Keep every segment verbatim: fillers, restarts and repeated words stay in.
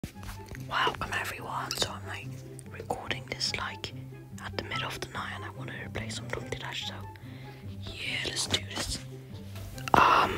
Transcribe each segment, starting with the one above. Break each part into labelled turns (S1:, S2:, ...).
S1: Welcome everyone, so I'm like recording this like at the middle of the night and I wanted to play some Donkey Dash, so yeah, let's do this. Um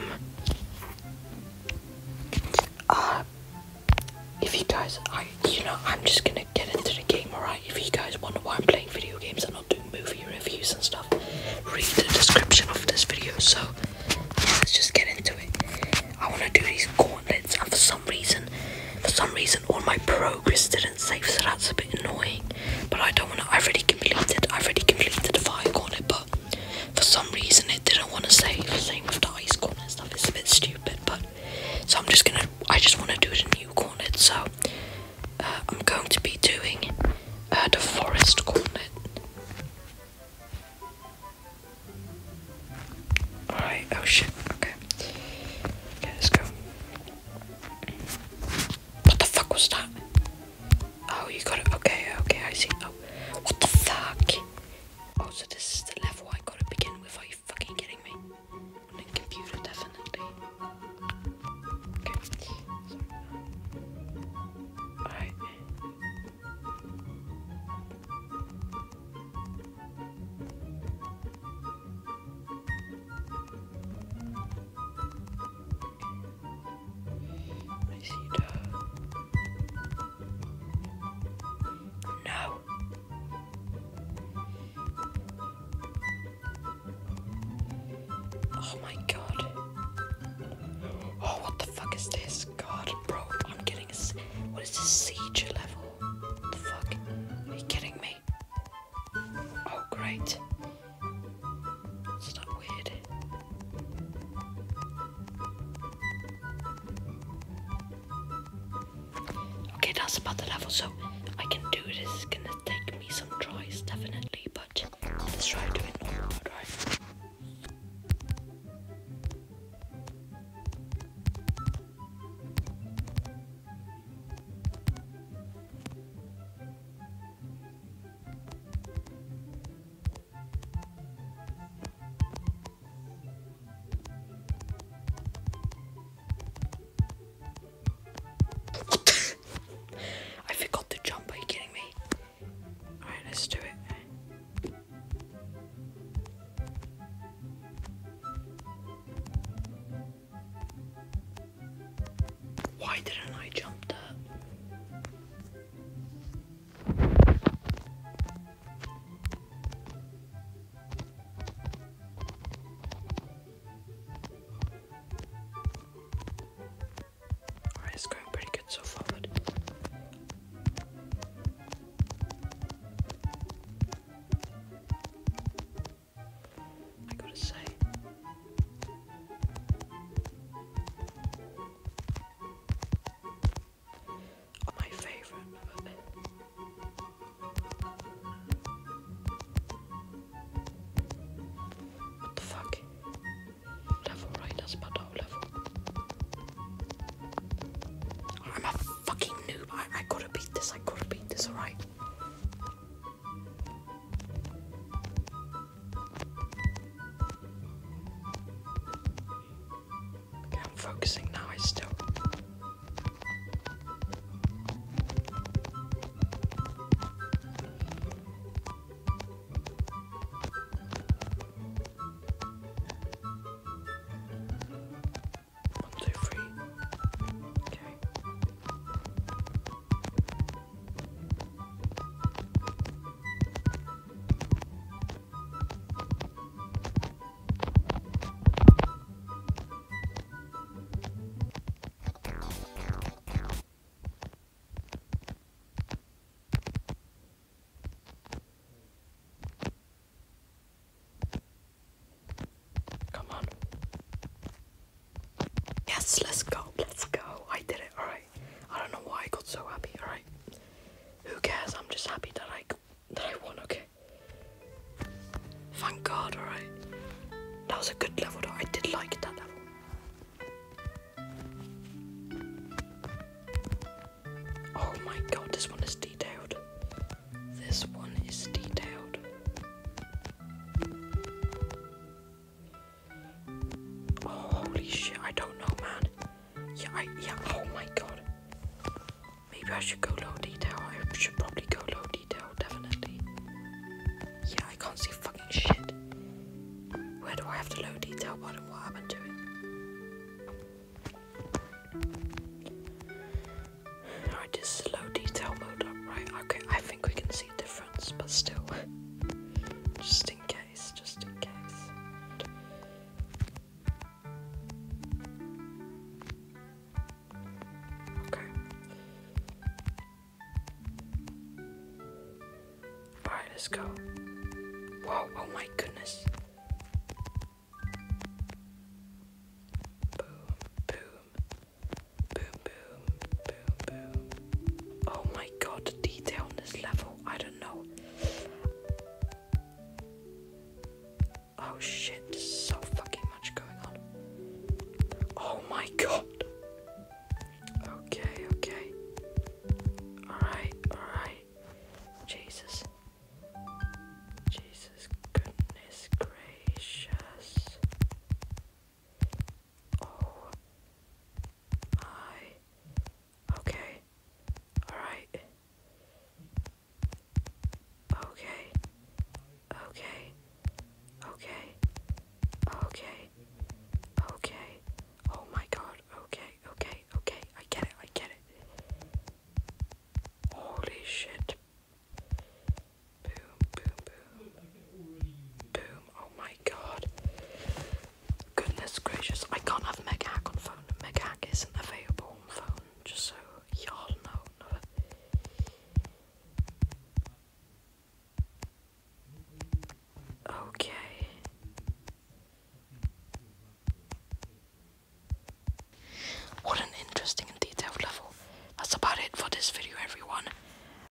S1: uh if you guys I you know I'm just gonna get into the game, alright? If you guys wonder why I'm playing video games and not doing movie reviews and stuff, read the description of this video. So yeah, let's just get into it. I wanna do these gauntlets and for some reason For some reason, all my progress didn't save, so that's a bit annoying. But I don't want to. I've already completed. I've already completed the fire gauntlet, but for some reason, it didn't want to save. Same with the ice gauntlet stuff. It's a bit stupid, but so I'm just gonna. I just want to do the new gauntlet. So uh, I'm going to be doing uh, the forest gauntlet. All right. Oh shit. Okay. Okay, let's go. What's that? Oh, you got it. Okay, okay, I see. Oh, what the fuck? Oh, so this is the level I gotta begin with. Are you fucking kidding me? On the computer, definitely. Okay. Sorry. Alright. I see the. No. Oh my god. Oh, what the fuck is this? God, bro, I'm getting a. What is this siege level? What the fuck? Are you kidding me? Oh, great. Is that weird? Okay, that's about the level, so I can do this. It's gonna take me some tries, definitely, but let's try to do it normal mode, right? I forgot to jump, are you kidding me? Alright, let's do it. Why didn't I jump that? Alright, it's going pretty good so far, but I gotta say, my favourite. What the fuck? Level, right? That's about the whole level. I'm a fucking noob. I, I gotta beat this. I gotta beat this, alright? Okay, I'm focusing now. I still. One, two, three. Okay. Come on. Yes, let's go. Let's go. I did it. Alright. I don't know why I got so happy. Alright. Who cares? I'm just happy that I that I won. Okay. Thank God. Alright. That was a good level though. I did like that level. Oh my god, this one is detailed. This one is detailed. Oh, holy shit, I don't know, man. Yeah, I, yeah, oh my god. Maybe I should go low detail. I should probably go low detail, definitely. Yeah, I can't see fucking shit. Where do I have the low detail button? What happened to it? Alright, this is low detail mode up, right? Okay, I think we can see a difference, but still. Just in case, just in case. Okay. Alright, let's go. Whoa, oh my goodness.